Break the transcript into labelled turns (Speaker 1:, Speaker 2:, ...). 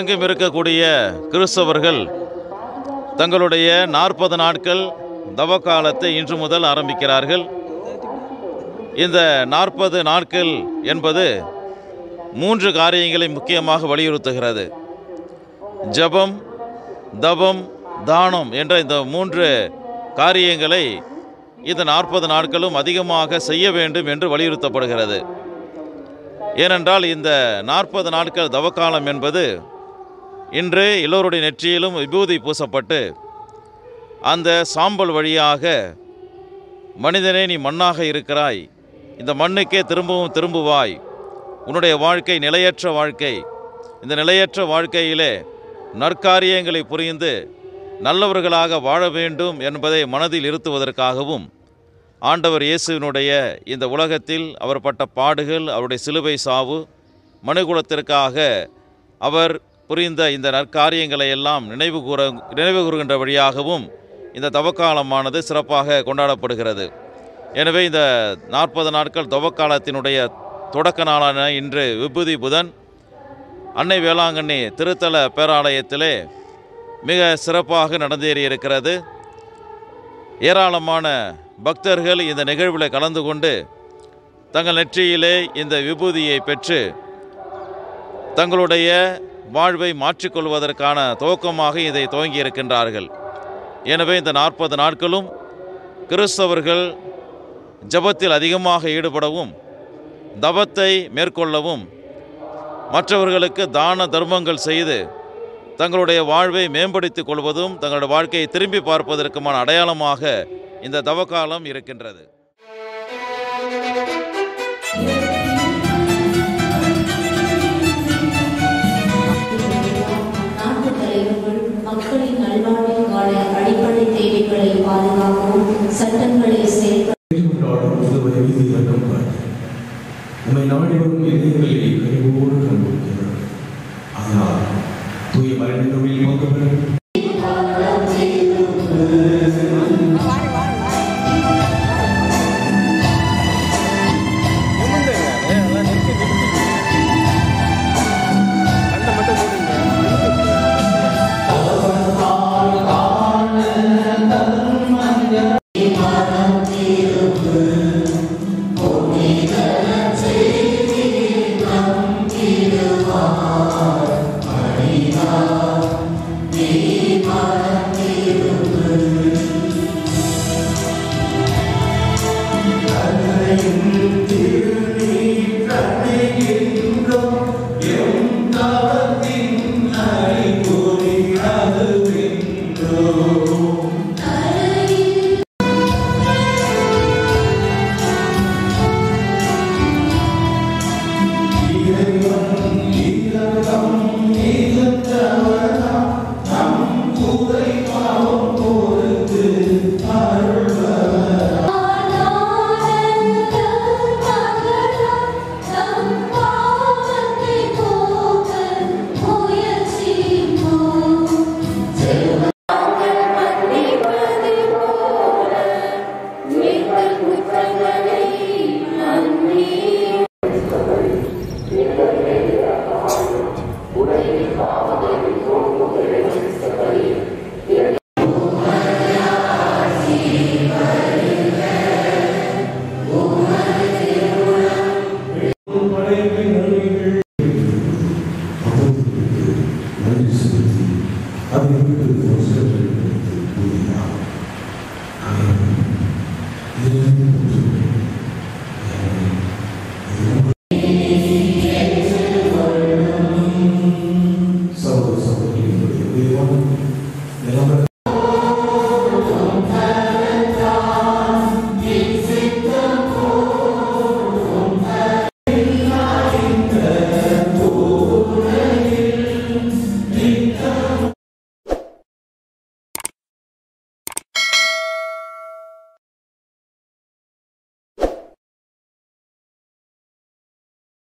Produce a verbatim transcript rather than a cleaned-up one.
Speaker 1: உலகெங்கும் இருக்கக்கூடிய கிறிஸ்தவர்கள் தங்களுடைய நாற்பது நாட்கள் தவக்காலத்தை இன்று முதல் ஆரம்பிக்கிறார்கள். இந்த நாற்பது நாட்கள் என்பது மூன்று காரியங்களை முக்கியமாக வலியுறுத்துகிறது. ஜபம், தவம், தானம் என்ற இந்த மூன்று காரியங்களை இந்த நாற்பது நாட்களும் அதிகமாக செய்ய வேண்டும் என்று வலியுறுத்தப்படுகிறது. ஏனென்றால் இந்த நாற்பது நாட்கள் தவக்காலம் என்பது இன்று எல்லோருடைய நெற்றியிலும் விபூதி பூசப்பட்டு அந்த சாம்பல் வழியாக மனிதனே நீ மண்ணாக இருக்கிறாய், இந்த மண்ணுக்கே திரும்பவும் திரும்புவாய், உன்னுடைய வாழ்க்கை நிலையற்ற வாழ்க்கை, இந்த நிலையற்ற வாழ்க்கையிலே நற்காரியங்களை புரிந்து நல்லவர்களாக வாழ வேண்டும் என்பதை மனதில் இருத்துவதற்காகவும் ஆண்டவர் இயேசுவினுடைய இந்த உலகத்தில் அவர் பட்ட பாடுகள், அவருடைய சிலுவை சாவு, மனுகுலத்திற்காக அவர் புரிந்த இந்த நற்காரியங்களை எல்லாம் நினைவு கூற நினைவு கூறுகின்ற வழியாகவும் இந்த தவக்காலமானது சிறப்பாக கொண்டாடப்படுகிறது. எனவே இந்த நாற்பது நாட்கள் தவக்காலத்தினுடைய தொடக்க நாளான இன்று விபூதி புதன் அன்னை வேளாங்கண்ணி திருத்தல பேராலயத்திலே மிக சிறப்பாக நடந்தேறியிருக்கிறது. ஏராளமான பக்தர்கள் இந்த நிகழ்வில் கலந்து கொண்டு தங்கள் நெற்றியிலே இந்த விபூதியை பெற்று தங்களுடைய வாழ்வை மாற்றிக்கொள்வதற்கான துவக்கமாக இதை துவங்கி இருக்கின்றார்கள். எனவே இந்த நாற்பது நாட்களும் கிறிஸ்தவர்கள் ஜபத்தில் அதிகமாக ஈடுபடவும், தவத்தை மேற்கொள்ளவும், மற்றவர்களுக்கு தான தர்மங்கள் செய்து தங்களுடைய வாழ்வை மேம்படுத்திக் கொள்வதும் தங்களுடைய வாழ்க்கையை திரும்பி பார்ப்பதற்குமான அடையாளமாக இந்த தவக்காலம் இருக்கின்றது.
Speaker 2: மக்களின் நல்வாழ்வுக்கான அடிப்படை தேவைகளை பாதுகாக்கவும் சட்டங்களை செயல்படுத்த
Speaker 3: உண்மை நாடிவரும் இதயங்களில் கனிவோடு கண்டுபிடிக்கிறார். அதனால் தூய மறைநூலில் பங்குபெறும்